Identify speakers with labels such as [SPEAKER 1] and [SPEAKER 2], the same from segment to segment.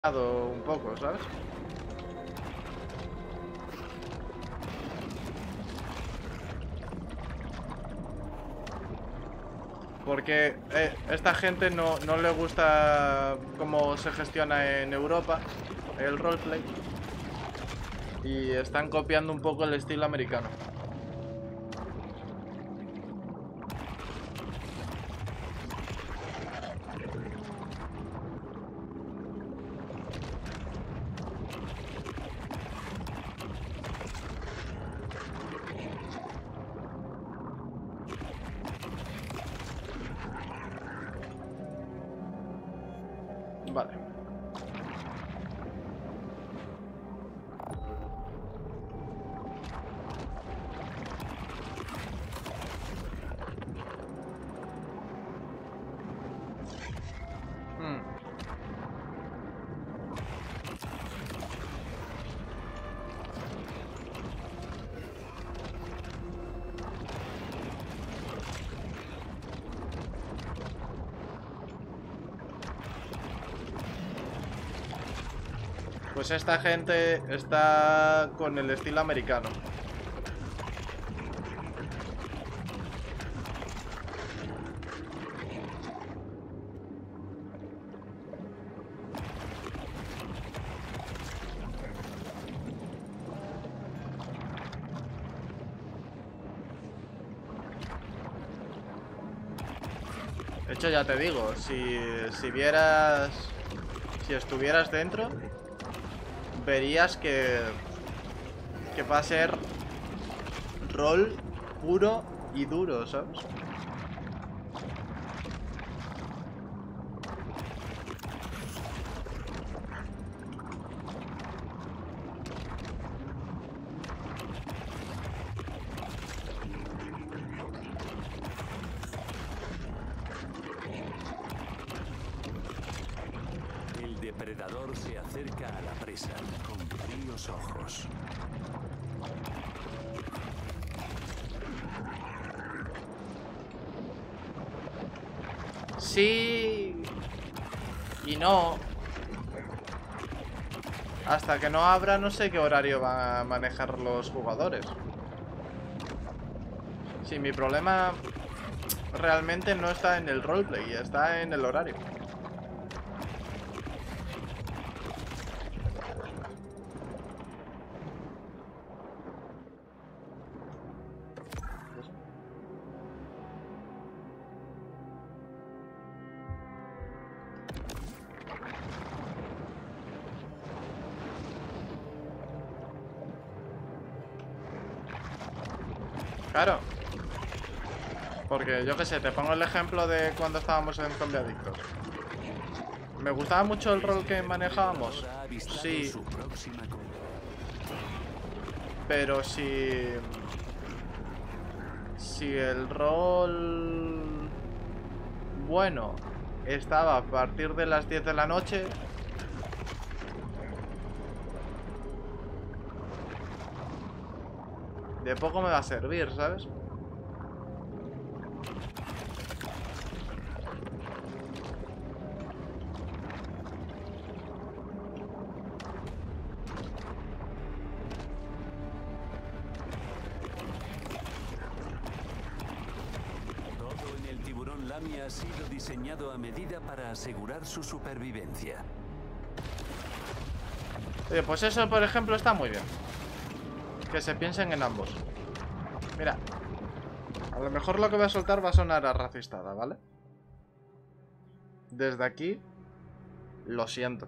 [SPEAKER 1] un poco, ¿sabes? Porque esta gente no le gusta cómo se gestiona en Europa el roleplay. Y están copiando un poco el estilo americano. Vale. Pues esta gente está con el estilo americano. De hecho, ya te digo, si vieras... Si estuvieras dentro, verías que va a ser rol puro y duro, ¿sabes?
[SPEAKER 2] El depredador se acerca a la presa con fríos ojos.
[SPEAKER 1] Sí y no. Hasta que no abra, no sé qué horario van a manejar los jugadores. Sí, mi problema realmente no está en el roleplay, está en el horario. Claro. Porque yo qué sé, te pongo el ejemplo de cuando estábamos en Zombiadictos. ¿Me gustaba mucho el rol que manejábamos? Sí. Pero si el rol bueno estaba a partir de las 10 de la noche, de poco me va a servir, ¿sabes?
[SPEAKER 2] Todo en el tiburón Lamia ha sido diseñado a medida para asegurar su supervivencia.
[SPEAKER 1] Oye, pues eso, por ejemplo, está muy bien. Que se piensen en ambos. Mira, a lo mejor lo que voy a soltar va a sonar a racistada, ¿vale? Desde aquí, lo siento.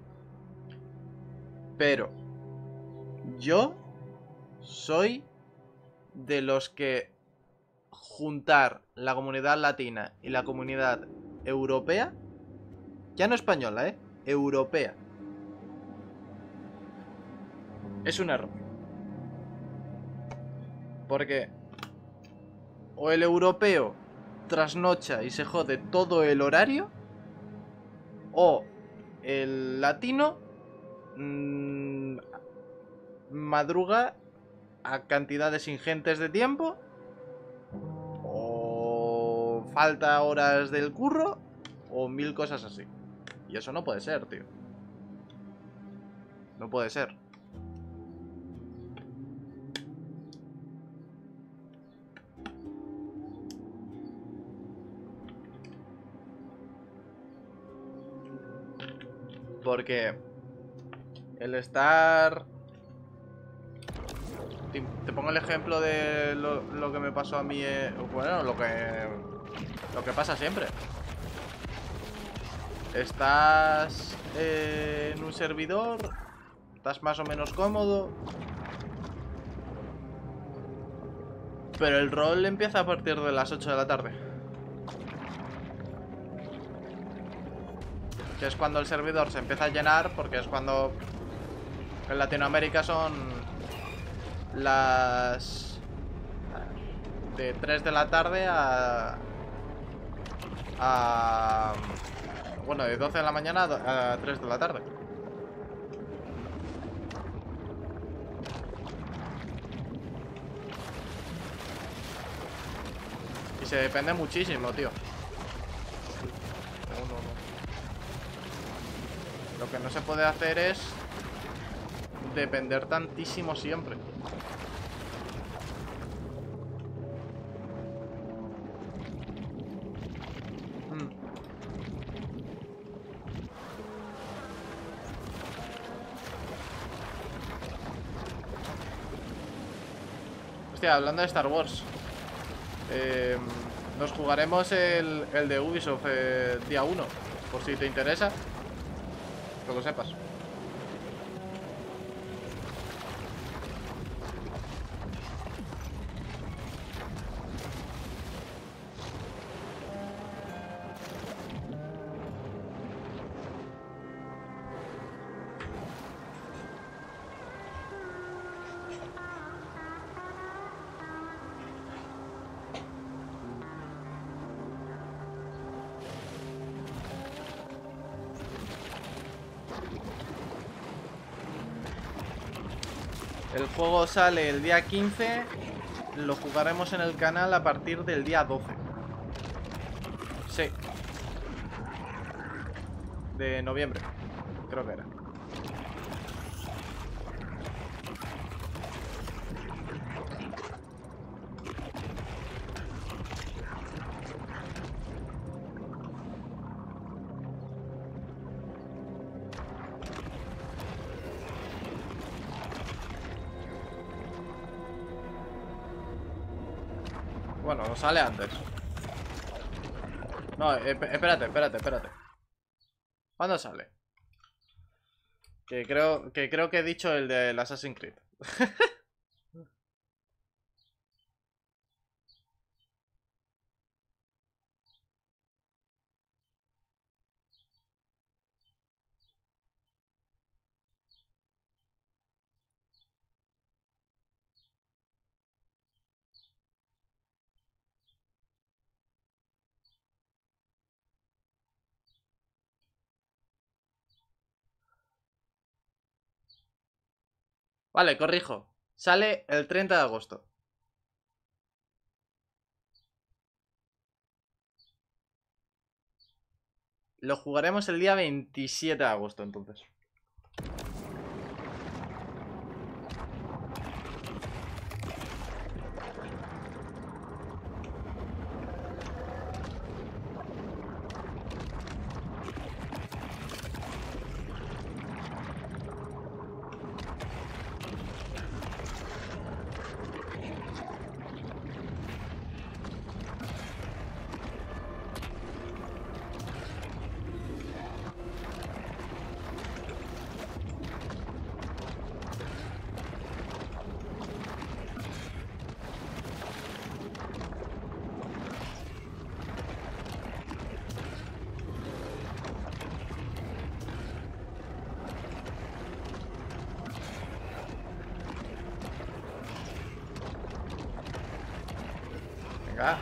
[SPEAKER 1] Pero yo soy de los que juntar la comunidad latina y la comunidad europea, ya no española, europea, es un error. Porque o el europeo trasnocha y se jode todo el horario, o el latino madruga a cantidades ingentes de tiempo, o falta horas del curro, o mil cosas así. Y eso no puede ser, tío. No puede ser. Porque el estar... Te pongo el ejemplo de lo que me pasó a mí, bueno, lo que pasa siempre. Estás en un servidor, estás más o menos cómodo, pero el rol empieza a partir de las 8 de la tarde. Que es cuando el servidor se empieza a llenar, porque es cuando en Latinoamérica son las de 3 de la tarde bueno, de 12 de la mañana a 3 de la tarde. Y se depende muchísimo, tío. Lo que no se puede hacer es depender tantísimo siempre. Hostia, hablando de Star Wars, nos jugaremos el de Ubisoft día 1, por si te interesa, que lo sepas. El juego sale el día 15, lo jugaremos en el canal a partir del día 12. Sí. De noviembre, creo que era. Bueno, no sale antes. No, espérate. ¿Cuándo sale? Que creo que he dicho el del Assassin's Creed. Vale, corrijo. Sale el 30 de agosto. Lo jugaremos el día 27 de agosto, entonces. Venga.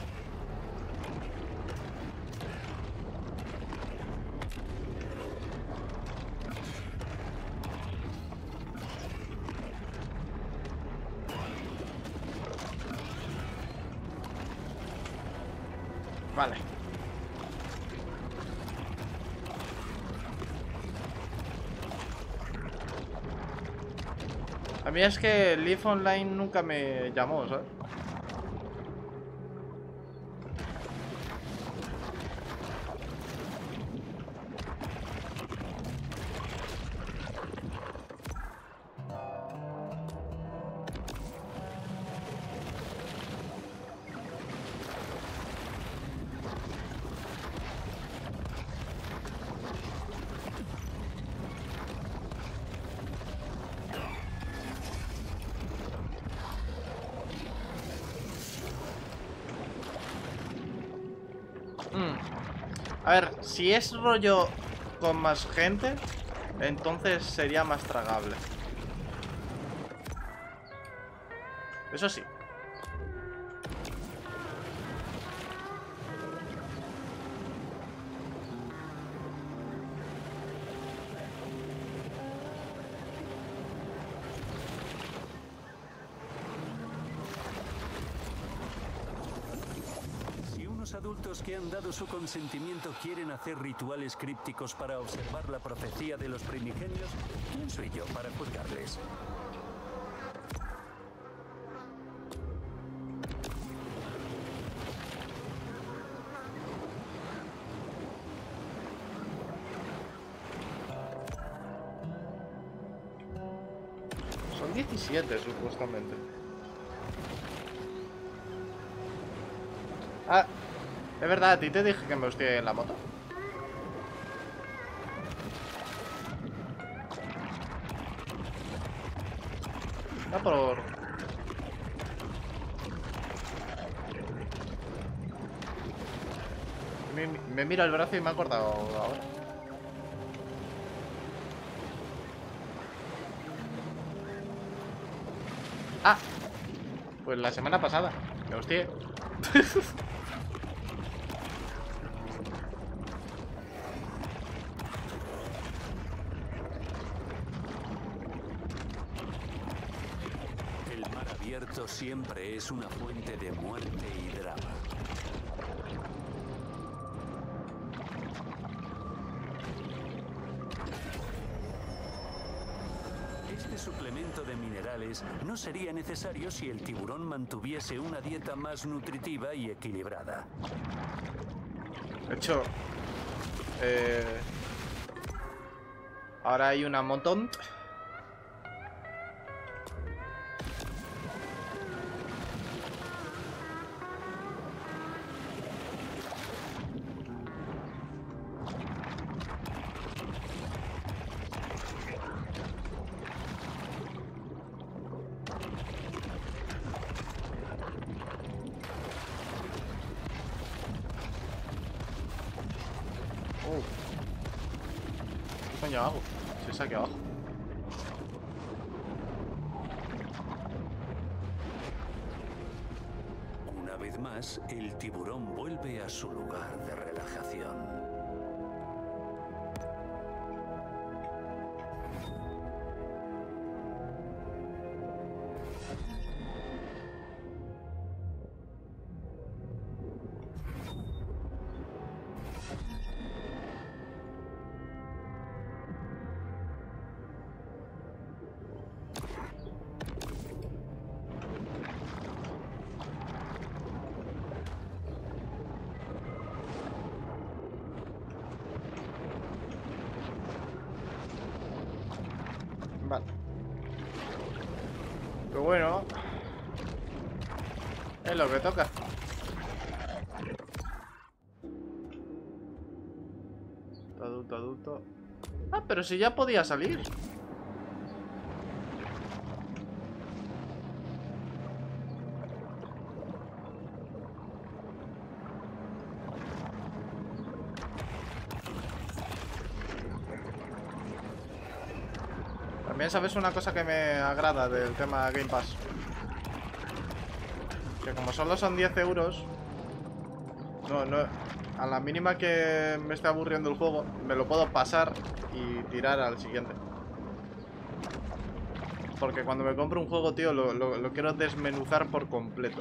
[SPEAKER 1] Vale. A mí es que Leaf Online nunca me llamó, ¿sabes? A ver, si es rollo con más gente, entonces sería más tragable. Eso sí.
[SPEAKER 2] Adultos que han dado su consentimiento quieren hacer rituales crípticos para observar la profecía de los primigenios, ¿quién soy yo para juzgarles?
[SPEAKER 1] Son 17 supuestamente. Ah, es verdad, a ti te dije que me hostié en la moto. Ah, por... Me mira el brazo y me ha cortado ahora. Ah, pues la semana pasada me hostié.
[SPEAKER 2] El mar abierto siempre es una fuente de muerte y drama. Este suplemento de minerales no sería necesario si el tiburón mantuviese una dieta más nutritiva y equilibrada.
[SPEAKER 1] De hecho, ahora hay una montón. ¿Qué coño hago? Si es aquí abajo.
[SPEAKER 2] Una vez más, el tiburón vuelve a su lugar de relajación.
[SPEAKER 1] Vale. Pero bueno, es lo que toca. Adulto. Ah, pero si ya podía salir. También sabes una cosa que me agrada del tema Game Pass. Que como solo son 10 euros, a la mínima que me esté aburriendo el juego, me lo puedo pasar y tirar al siguiente. Porque cuando me compro un juego, tío, lo quiero desmenuzar por completo.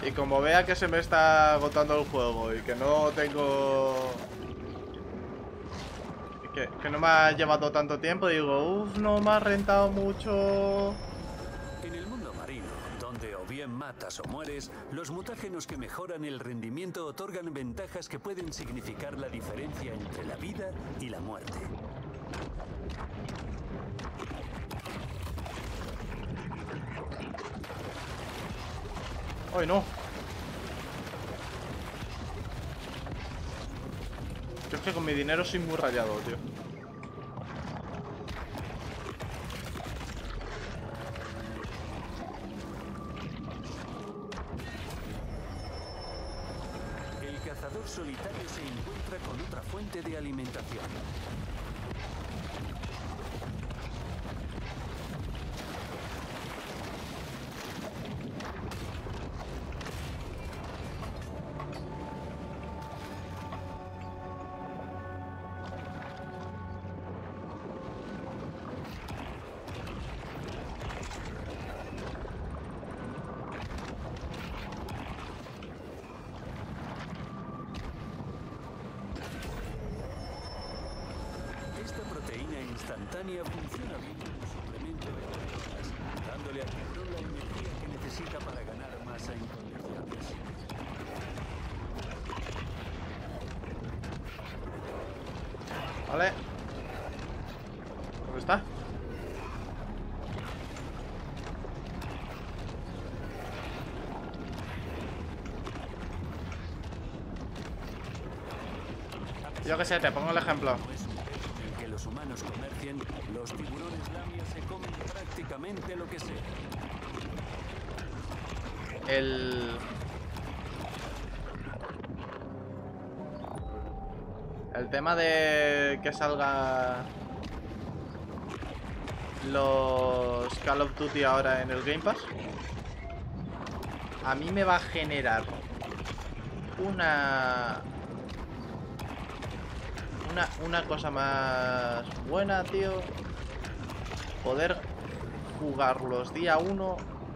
[SPEAKER 1] Y como vea que se me está agotando el juego y que no tengo... Que no me ha llevado tanto tiempo, digo, uff, no me ha rentado mucho.
[SPEAKER 2] En el mundo marino, donde o bien matas o mueres, los mutágenos que mejoran el rendimiento otorgan ventajas que pueden significar la diferencia entre la vida y la muerte.
[SPEAKER 1] ¡Ay, no! Yo es que con mi dinero soy muy rayado, tío.
[SPEAKER 2] El cazador solitario se encuentra con otra fuente de alimentación. Esta proteína instantánea funciona bien como suplemento de hormonas, dándole al tiburón la energía que necesita para ganar masa en condiciones.
[SPEAKER 1] Vale. ¿Dónde está? Yo que sé, te pongo el ejemplo.
[SPEAKER 2] En que los humanos comercien, los tiburones lamia se comen prácticamente lo que sea.
[SPEAKER 1] El tema de que salga los Call of Duty ahora en el Game Pass, a mí me va a generar una cosa más buena, tío. Poder jugarlos día 1.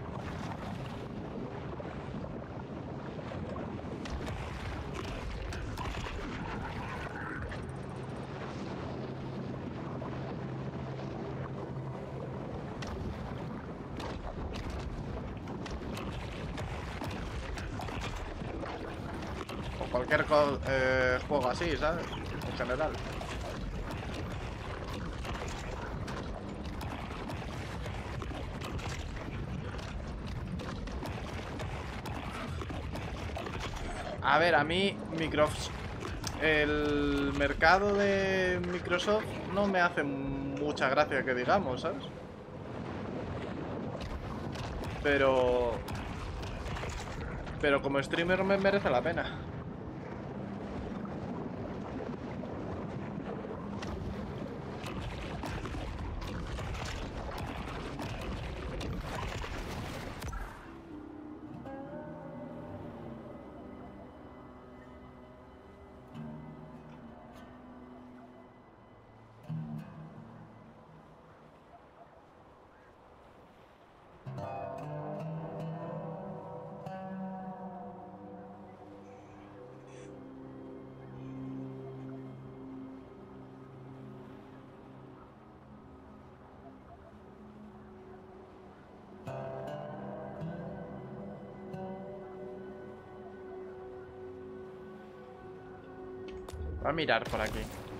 [SPEAKER 1] O cualquier juego así, ¿sabes? En general. A ver, a mí el mercado de Microsoft no me hace mucha gracia que digamos, ¿sabes? Pero como streamer me merece la pena. Voy a mirar por aquí.